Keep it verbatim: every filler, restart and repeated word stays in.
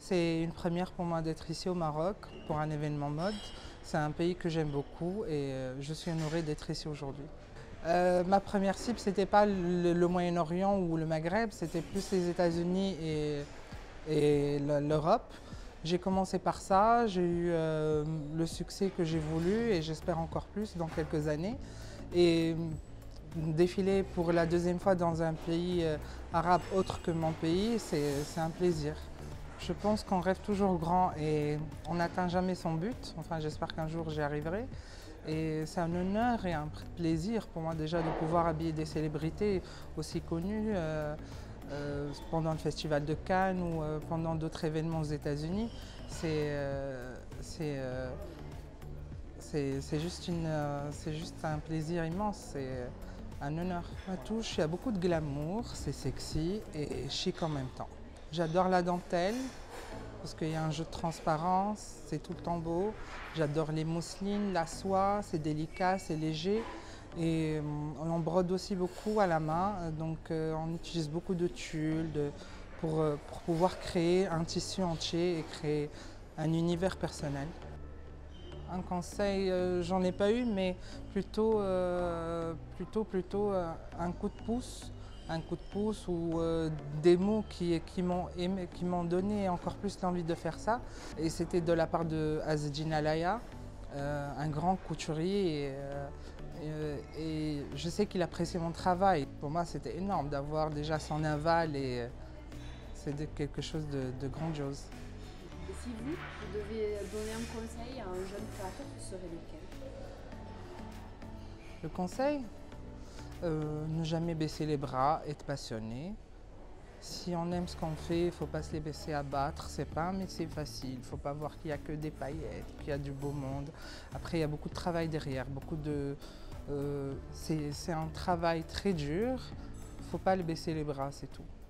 C'est une première pour moi d'être ici au Maroc pour un événement mode. C'est un pays que j'aime beaucoup et euh, je suis honorée d'être ici aujourd'hui. Euh, ma première cible, ce n'était pas le, le Moyen-Orient ou le Maghreb, c'était plus les États-Unis et, et l'Europe. J'ai commencé par ça, j'ai eu euh, le succès que j'ai voulu et j'espère encore plus dans quelques années. Et défiler pour la deuxième fois dans un pays euh, arabe autre que mon pays, c'est un plaisir. Je pense qu'on rêve toujours grand et on n'atteint jamais son but. Enfin, j'espère qu'un jour j'y arriverai. Et c'est un honneur et un plaisir pour moi déjà de pouvoir habiller des célébrités aussi connues euh, euh, pendant le Festival de Cannes ou euh, pendant d'autres événements aux États-Unis. C'est euh, euh, juste, euh, juste un plaisir immense. C'est un honneur. Ma touche, il y a beaucoup de glamour, c'est sexy et chic en même temps. J'adore la dentelle parce qu'il y a un jeu de transparence, c'est tout le temps beau. J'adore les mousselines, la soie, c'est délicat, c'est léger. Et on brode aussi beaucoup à la main, donc on utilise beaucoup de tulle de, pour, pour pouvoir créer un tissu entier et créer un univers personnel. Un conseil, euh, j'en ai pas eu, mais plutôt, euh, plutôt, plutôt euh, un coup de pouce, un coup de pouce ou euh, des mots qui, qui m'ont qui m'ont donné encore plus l'envie de faire ça. Et c'était de la part de Azzedine Alaïa, euh, un grand couturier. Et, euh, et, et je sais qu'il appréciait mon travail. Pour moi, c'était énorme d'avoir déjà son aval et euh, c'est quelque chose de, de grandiose. Et si vous, vous devez donner un conseil à un jeune créateur, ce serait lequel? Le conseil euh, ne jamais baisser les bras, être passionné. Si on aime ce qu'on fait, il ne faut pas se les baisser à battre. C'est pas un métier facile. Il ne faut pas voir qu'il n'y a que des paillettes, qu'il y a du beau monde. Après, il y a beaucoup de travail derrière. Beaucoup de, euh, c'est un travail très dur. Il ne faut pas le baisser les bras, c'est tout.